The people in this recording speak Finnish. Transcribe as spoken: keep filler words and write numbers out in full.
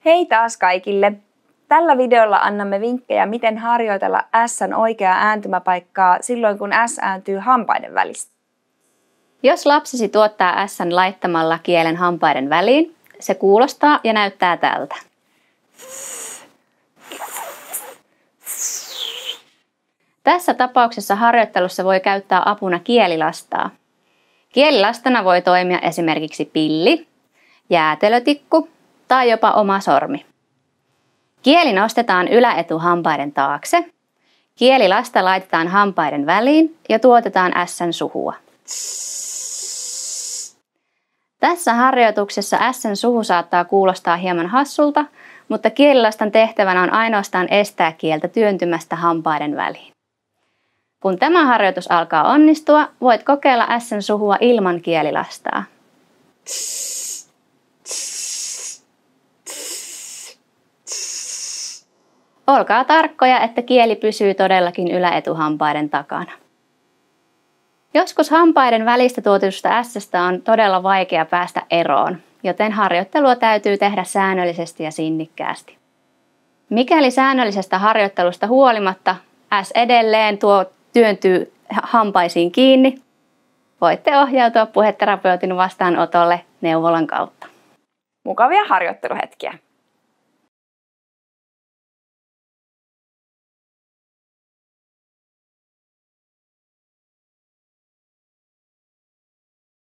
Hei taas kaikille! Tällä videolla annamme vinkkejä, miten harjoitella S:n oikeaa ääntymäpaikkaa silloin, kun S ääntyy hampaiden välistä. Jos lapsesi tuottaa S:n laittamalla kielen hampaiden väliin, se kuulostaa ja näyttää tältä. Tässä tapauksessa harjoittelussa voi käyttää apuna kielilastaa. Kielilastana voi toimia esimerkiksi pilli, jäätelötikku tai jopa oma sormi. Kieli nostetaan yläetuhampaiden taakse. Kielilasta laitetaan hampaiden väliin ja tuotetaan S:n suhua. Tässä harjoituksessa S:n suhu saattaa kuulostaa hieman hassulta, mutta kielilastan tehtävänä on ainoastaan estää kieltä työntymästä hampaiden väliin. Kun tämä harjoitus alkaa onnistua, voit kokeilla S:n suhua ilman kielilastaa. Olkaa tarkkoja, että kieli pysyy todellakin yläetuhampaiden takana. Joskus hampaiden välistä tuotetusta S:stä on todella vaikea päästä eroon, joten harjoittelua täytyy tehdä säännöllisesti ja sinnikkäästi. Mikäli säännöllisestä harjoittelusta huolimatta S edelleen tuo työntyy hampaisiin kiinni, voitte ohjautua puheterapeutin vastaanotolle neuvolan kautta. Mukavia harjoitteluhetkiä!